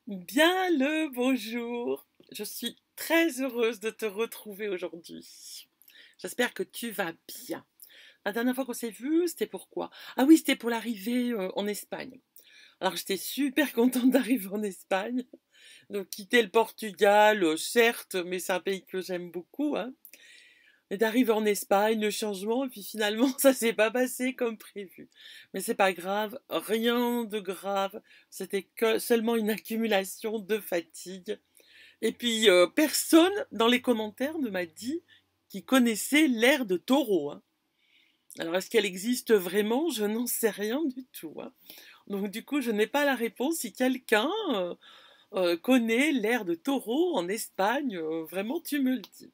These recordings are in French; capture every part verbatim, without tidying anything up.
Bien le bonjour. Je suis très heureuse de te retrouver aujourd'hui. J'espère que tu vas bien. La dernière fois qu'on s'est vu, c'était pourquoi? Ah oui, c'était pour l'arrivée euh, en Espagne. Alors j'étais super contente d'arriver en Espagne. Donc quitter le Portugal, euh, certes, mais c'est un pays que j'aime beaucoup, hein. Et d'arriver en Espagne, le changement, et puis finalement ça s'est pas passé comme prévu. Mais c'est pas grave, rien de grave. C'était que seulement une accumulation de fatigue. Et puis, euh, personne dans les commentaires ne m'a dit qu'il connaissait l'ère de taureau, hein. Alors, est-ce qu'elle existe vraiment? Je n'en sais rien du tout, hein. Donc, du coup, je n'ai pas la réponse. Si quelqu'un euh, euh, connaît l'ère de taureau en Espagne, euh, vraiment, tu me le dis.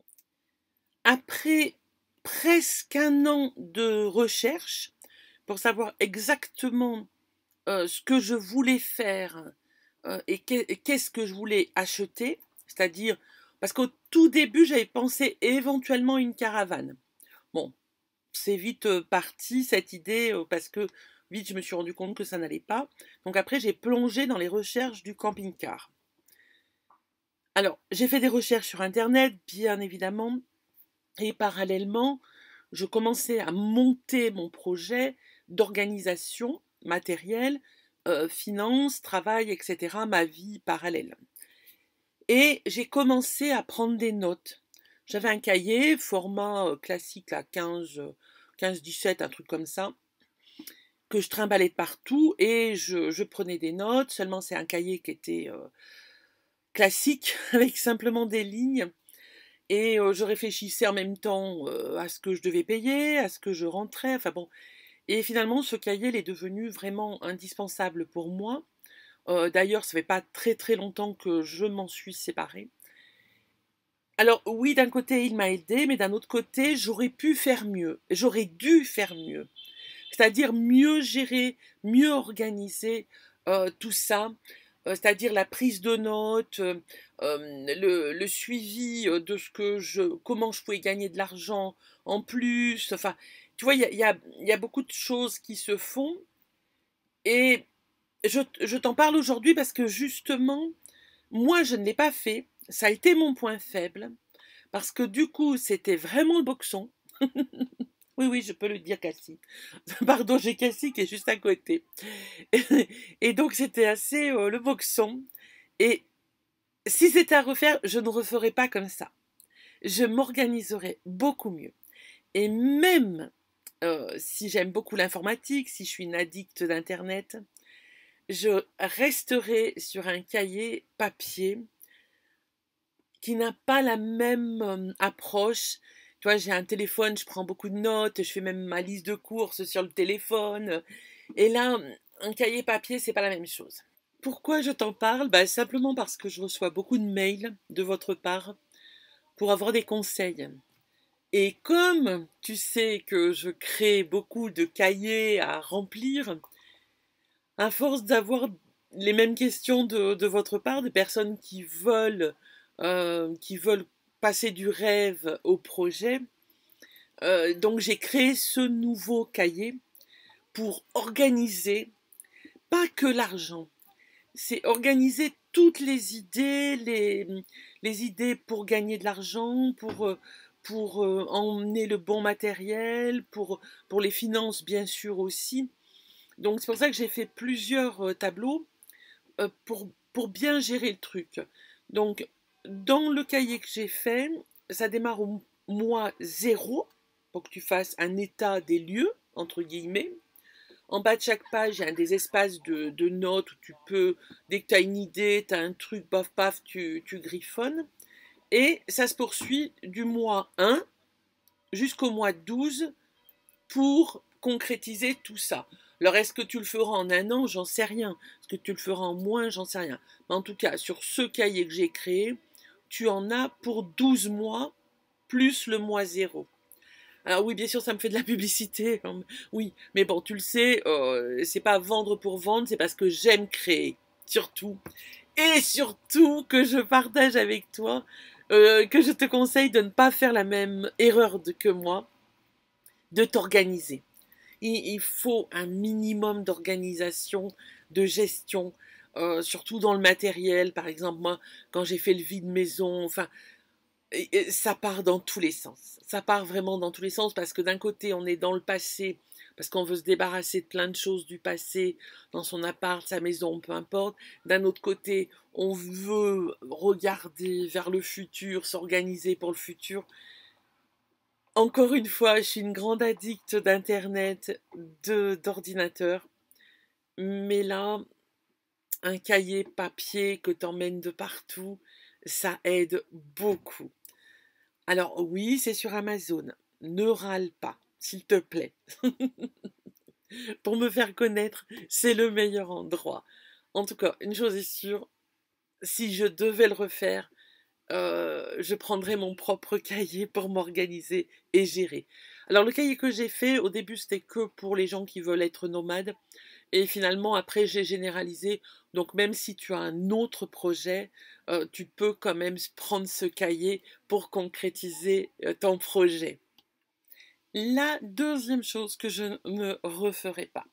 Après presque un an de recherche pour savoir exactement euh, ce que je voulais faire euh, et qu'est-ce que je voulais acheter, c'est-à-dire, parce qu'au tout début, j'avais pensé éventuellement une caravane. Bon, c'est vite euh, parti cette idée, euh, parce que vite je me suis rendu compte que ça n'allait pas. Donc après, j'ai plongé dans les recherches du camping-car. Alors, j'ai fait des recherches sur Internet, bien évidemment, et parallèlement, je commençais à monter mon projet d'organisation matérielle, euh, finance, travail, et cetera, ma vie parallèle. Et j'ai commencé à prendre des notes. J'avais un cahier, format euh, classique, là, quinze, quinze dix-sept, un truc comme ça, que je trimballais de partout et je, je prenais des notes. Seulement, c'est un cahier qui était euh, classique, avec simplement des lignes. Et euh, je réfléchissais en même temps euh, à ce que je devais payer, à ce que je rentrais. Enfin bon. Et finalement, ce cahier il est devenu vraiment indispensable pour moi. Euh, D'ailleurs, ça fait pas très très longtemps que je m'en suis séparée. Alors oui, d'un côté, il m'a aidé, mais d'un autre côté, j'aurais pu faire mieux. J'aurais dû faire mieux. C'est-à-dire mieux gérer, mieux organiser euh, tout ça. Euh, c'est-à-dire la prise de notes, euh, euh, le, le suivi euh, de ce que je, comment je pouvais gagner de l'argent en plus. Enfin, tu vois, il y a, il y a- il y a beaucoup de choses qui se font. Et je, je t'en parle aujourd'hui parce que justement, moi, je ne l'ai pas fait. Ça a été mon point faible. Parce que du coup, c'était vraiment le boxon. Oui, oui, je peux le dire, Cassie. Pardon, j'ai Cassie qui est juste à côté. Et donc, c'était assez euh, le boxon. Et si c'était à refaire, je ne referais pas comme ça. Je m'organiserais beaucoup mieux. Et même euh, si j'aime beaucoup l'informatique, si je suis une addict d'Internet, je resterai sur un cahier papier qui n'a pas la même euh, approche. Tu vois, j'ai un téléphone, je prends beaucoup de notes, je fais même ma liste de courses sur le téléphone. Et là, un cahier papier, c'est pas la même chose. Pourquoi je t'en parle? Bah, simplement parce que je reçois beaucoup de mails de votre part pour avoir des conseils. Et comme tu sais que je crée beaucoup de cahiers à remplir, à force d'avoir les mêmes questions de, de votre part, des personnes qui veulent, euh, qui veulent passer du rêve au projet, euh, donc j'ai créé ce nouveau cahier pour organiser, pas que l'argent, c'est organiser toutes les idées, les, les idées pour gagner de l'argent, pour, euh, pour euh, emmener le bon matériel, pour, pour les finances bien sûr aussi. Donc c'est pour ça que j'ai fait plusieurs euh, tableaux euh, pour, pour bien gérer le truc. Donc dans le cahier que j'ai fait, ça démarre au mois zéro, pour que tu fasses un état des lieux, entre guillemets. En bas de chaque page, il y a des espaces de, de notes où tu peux, dès que tu as une idée, tu as un truc, paf, paf, tu, tu griffonnes. Et ça se poursuit du mois un jusqu'au mois douze pour concrétiser tout ça. Alors, est-ce que tu le feras en un an? J'en sais rien. Est-ce que tu le feras en moins? J'en sais rien. Mais en tout cas, sur ce cahier que j'ai créé, tu en as pour douze mois, plus le mois zéro. Alors oui, bien sûr, ça me fait de la publicité. Oui, mais bon, tu le sais, euh, c'est pas vendre pour vendre, c'est parce que j'aime créer, surtout. Et surtout que je partage avec toi, euh, que je te conseille de ne pas faire la même erreur de, que moi, de t'organiser. Il, il faut un minimum d'organisation, de gestion. euh, surtout dans le matériel. Par exemple, moi, quand j'ai fait le vide maison, enfin, et- et ça part dans tous les sens. Ça part vraiment dans tous les sens parce que d'un côté, on est dans le passé, parce qu'on veut se débarrasser de plein de choses du passé, dans son appart, sa maison, peu importe. D'un autre côté, on veut regarder vers le futur, s'organiser pour le futur. Encore une fois, je suis une grande addict d'internet, de d'ordinateur, mais là, un cahier papier que t'emmènes de partout, ça aide beaucoup. Alors oui, c'est sur Amazon. Ne râle pas, s'il te plaît. Pour me faire connaître, c'est le meilleur endroit. En tout cas, une chose est sûre, si je devais le refaire, euh, je prendrais mon propre cahier pour m'organiser et gérer. Alors le cahier que j'ai fait, au début, c'était que pour les gens qui veulent être nomades. Et finalement, après, j'ai généralisé. Donc, même si tu as un autre projet, euh, tu peux quand même prendre ce cahier pour concrétiser euh, ton projet. La deuxième chose que je ne referai pas.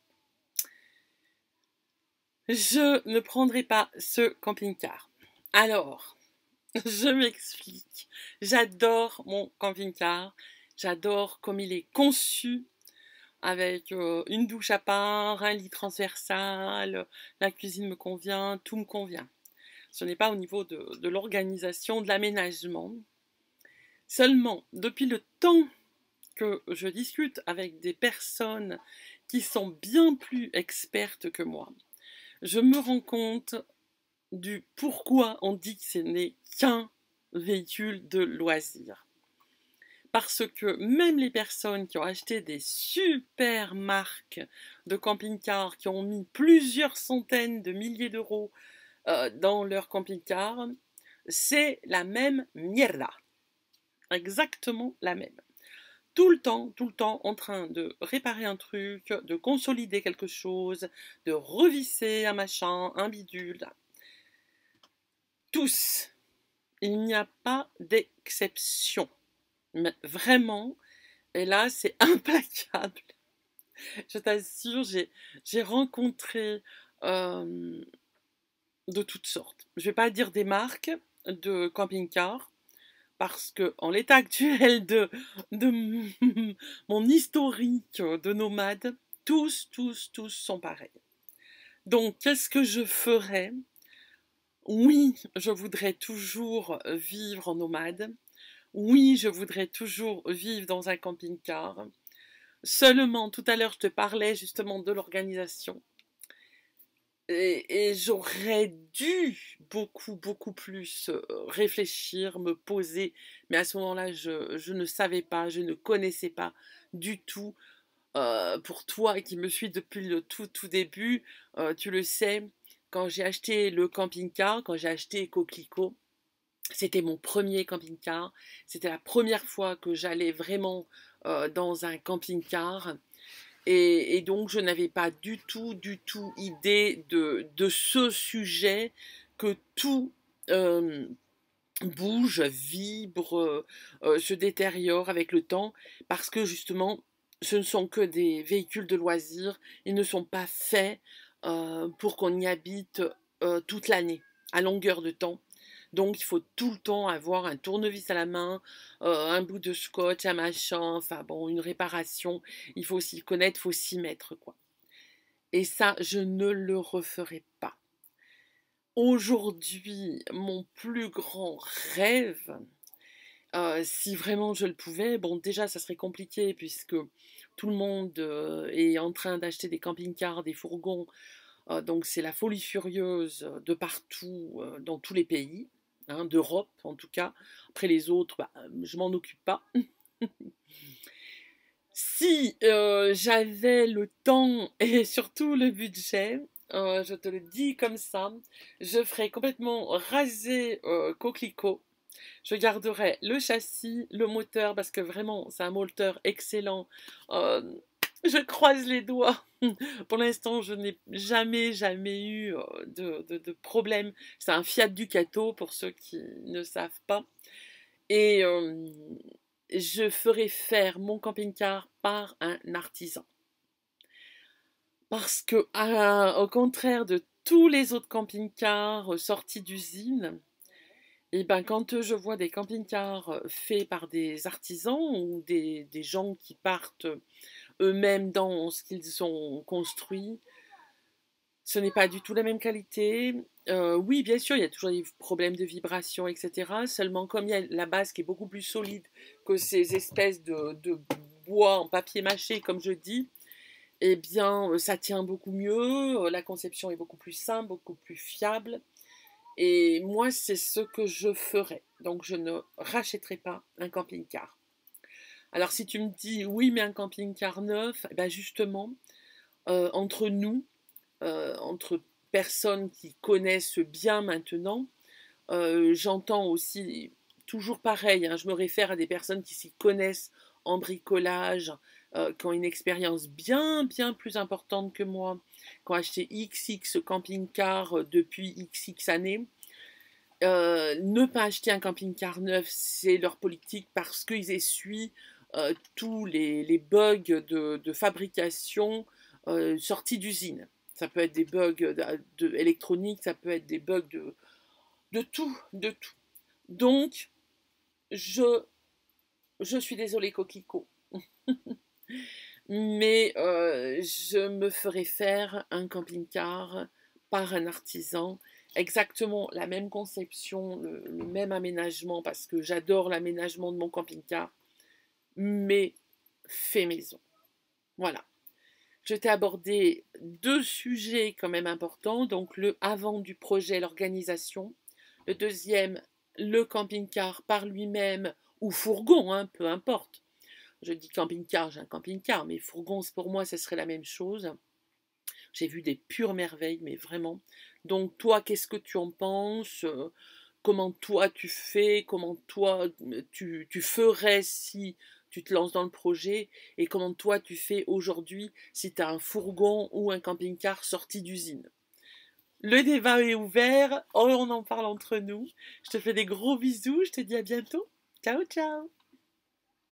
Je ne prendrai pas ce camping-car. Alors, je m'explique. J'adore mon camping-car. J'adore comme il est conçu, avec euh, une douche à part, un lit transversal, la cuisine me convient, tout me convient. Ce n'est pas au niveau de, de l'organisation, de l'aménagement. Seulement, depuis le temps que je discute avec des personnes qui sont bien plus expertes que moi, je me rends compte du pourquoi on dit que ce n'est qu'un véhicule de loisir. Parce que même les personnes qui ont acheté des super marques de camping-car, qui ont mis plusieurs centaines de milliers d'euros euh, dans leur camping-car, c'est la même mierda. Exactement la même. Tout le temps, tout le temps en train de réparer un truc, de consolider quelque chose, de revisser un machin, un bidule. Tous. Il n'y a pas d'exception. Mais vraiment, et là, c'est implacable. Je t'assure, j'ai, j'ai rencontré euh, de toutes sortes. Je ne vais pas dire des marques de camping-car, parce que en l'état actuel de, de mon historique de nomade, tous, tous, tous sont pareils. Donc, qu'est-ce que je ferais? Oui, je voudrais toujours vivre en nomade. Oui, je voudrais toujours vivre dans un camping-car. Seulement, tout à l'heure, je te parlais justement de l'organisation. Et, et j'aurais dû beaucoup, beaucoup plus euh, réfléchir, me poser. Mais à ce moment-là, je, je ne savais pas, je ne connaissais pas du tout. Euh, pour toi qui me suis depuis le tout, tout début, euh, tu le sais, quand j'ai acheté le camping-car, quand j'ai acheté Coquelicot, c'était mon premier camping-car. C'était la première fois que j'allais vraiment euh, dans un camping-car. Et, et donc, je n'avais pas du tout, du tout idée de, de ce sujet, que tout euh, bouge, vibre, euh, euh, se détériore avec le temps, parce que justement, ce ne sont que des véhicules de loisirs. Ils ne sont pas faits euh, pour qu'on y habite euh, toute l'année, à longueur de temps. Donc, il faut tout le temps avoir un tournevis à la main, euh, un bout de scotch, un machin, enfin bon, une réparation. Il faut s'y connaître, il faut s'y mettre, quoi. Et ça, je ne le referai pas. Aujourd'hui, mon plus grand rêve, euh, si vraiment je le pouvais, bon, déjà, ça serait compliqué puisque tout le monde euh, est en train d'acheter des camping-cars, des fourgons. Euh, donc, c'est la folie furieuse de partout, euh, dans tous les pays. Hein, d'Europe en tout cas. Après les autres, bah, je m'en occupe pas. Si euh, j'avais le temps et surtout le budget, euh, je te le dis comme ça, je ferais complètement raser euh, Coquelicot. Je garderais le châssis, le moteur, parce que vraiment, c'est un moteur excellent. Euh, je croise les doigts. Pour l'instant, je n'ai jamais, jamais eu euh, de, de, de problème. C'est un Fiat Ducato, pour ceux qui ne savent pas. Et euh, je ferai faire mon camping-car par un artisan. Parce que, à, au contraire de tous les autres camping-cars sortis d'usine, et ben quand je vois des camping-cars faits par des artisans ou des, des gens qui partent eux-mêmes dans ce qu'ils ont construit, ce n'est pas du tout la même qualité. Euh, oui, bien sûr, il y a toujours des problèmes de vibration, et cetera. Seulement, comme il y a la base qui est beaucoup plus solide que ces espèces de, de bois en papier mâché, comme je dis, eh bien, ça tient beaucoup mieux. La conception est beaucoup plus simple, beaucoup plus fiable. Et moi, c'est ce que je ferais. Donc, je ne rachèterai pas un camping-car. Alors, si tu me dis, oui, mais un camping-car neuf, eh ben justement, euh, entre nous, euh, entre personnes qui connaissent bien maintenant, euh, j'entends aussi, toujours pareil, hein, je me réfère à des personnes qui s'y connaissent en bricolage, euh, qui ont une expérience bien, bien plus importante que moi, qui ont acheté X X camping-car depuis X X années. Euh, ne pas acheter un camping-car neuf, c'est leur politique parce qu'ils essuient euh, tous les, les bugs de, de fabrication euh, sortis d'usine. Ça peut être des bugs de, de électronique, ça peut être des bugs de, de tout, de tout. Donc, je, je suis désolée, Coquelicot, mais euh, je me ferai faire un camping-car par un artisan, exactement la même conception, le, le même aménagement, parce que j'adore l'aménagement de mon camping-car, mais fait maison. Voilà. Je t'ai abordé deux sujets quand même importants, donc le avant du projet, l'organisation. Le deuxième, le camping-car par lui-même, ou fourgon, hein, peu importe. Je dis camping-car, j'ai un camping-car, mais fourgon, pour moi, ce serait la même chose. J'ai vu des pures merveilles, mais vraiment. Donc toi, qu'est-ce que tu en penses? Comment toi tu fais? Comment toi tu, tu ferais si tu te lances dans le projet? Et comment toi tu fais aujourd'hui si tu as un fourgon ou un camping-car sorti d'usine? Le débat est ouvert, on en parle entre nous. Je te fais des gros bisous, je te dis à bientôt. Ciao, ciao!